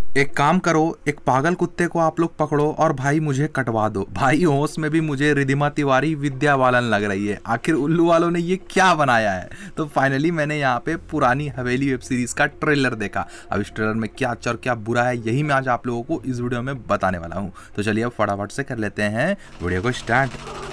एक काम करो, एक पागल कुत्ते को आप लोग पकड़ो और भाई मुझे कटवा दो। भाई होश में भी मुझे रिधिमा तिवारी विद्या बालन लग रही है। आखिर उल्लू वालों ने ये क्या बनाया है। तो फाइनली मैंने यहाँ पे पुरानी हवेली वेब सीरीज का ट्रेलर देखा। अब इस ट्रेलर में क्या अच्छा और क्या बुरा है, यही मैं आज आप लोगों को इस वीडियो में बताने वाला हूँ। तो चलिए अब फटाफट से कर लेते हैं वीडियो को स्टार्ट।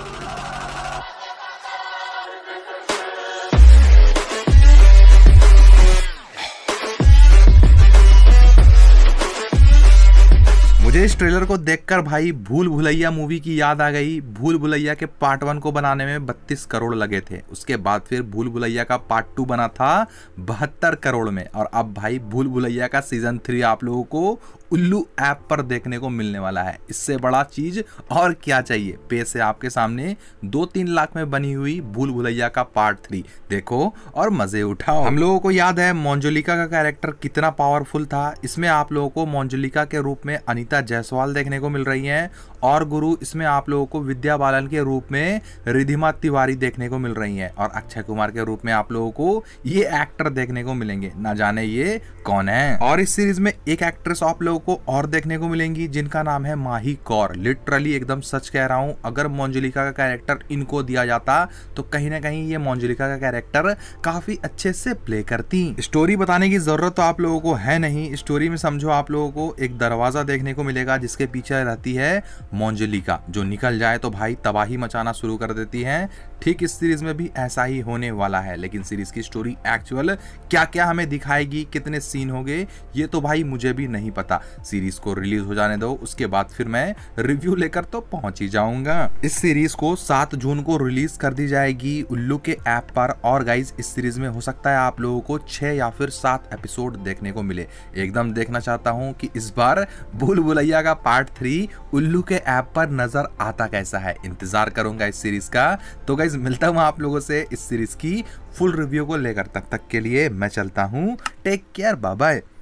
मुझे इस ट्रेलर को देखकर भाई भूल भुलैया मूवी की याद आ गई। भूल भुलैया के पार्ट 1 को बनाने में 32 करोड़ लगे थे। उसके बाद फिर भूल भुलैया का पार्ट 2 बना था 72 करोड़ में। और अब भाई भूल भुलैया का सीजन 3 आप लोगों को उल्लू ऐप पर देखने को मिलने वाला है। इससे बड़ा चीज और क्या चाहिए। पेश है आपके सामने 2-3 लाख में बनी हुई भूल भुलैया का पार्ट 3। देखो और मजे उठाओ। हम लोगों को याद है मंजुलिका का कैरेक्टर कितना पावरफुल था। इसमें आप लोगों को मंजुलिका के रूप में अनीता जायसवाल देखने को मिल रही हैं और गुरु इसमें आप लोगों को विद्या बालन के रूप में रिधिमा तिवारी देखने को मिल रही हैं और अक्षय कुमार के रूप में आप लोगों को ये एक्टर देखने को मिलेंगे। ना जाने ये कौन है। और इस सीरीज में एक एक्ट्रेस आप लोगों को और देखने को मिलेंगी जिनका नाम है माही कौर। लिटरली एकदम सच कह रहा हूं, अगर मंजुलिका का कैरेक्टर इनको दिया जाता तो कहीं ना कहीं ये मंजुलिका का कैरेक्टर काफी अच्छे से प्ले करती। स्टोरी बताने की जरूरत तो आप लोगों को है नहीं। स्टोरी में समझो आप लोगों को एक दरवाजा देखने को मिलेगा जिसके पीछे रहती है मंजुलिका, जो निकल जाए तो भाई तबाही मचाना शुरू कर देती है। ठीक इस सीरीज में भी ऐसा ही होने वाला है। लेकिन सीरीज की स्टोरी एक्चुअल क्या क्या हमें दिखाएगी, कितने सीन होंगे, ये तो भाई मुझे भी नहीं पता। सीरीज को रिलीज हो जाने दो, उसके बाद फिर मैं रिव्यू लेकर तो पहुंच ही जाऊंगा। इस सीरीज को 7 जून को रिलीज कर दी जाएगी उल्लू के ऐप पर। और गाइज इस सीरीज में हो सकता है आप लोगों को 6 या फिर 7 एपिसोड देखने को मिले। एकदम देखना चाहता हूं कि इस बार भूल भुलैया का पार्ट 3 उल्लू के ऐप पर नजर आता कैसा है। इंतजार करूंगा इस सीरीज का। तो गाइज मिलता हूं आप लोगों से इस सीरीज की फुल रिव्यू को लेकर। तब तक के लिए मैं चलता हूं। Take care, bye bye.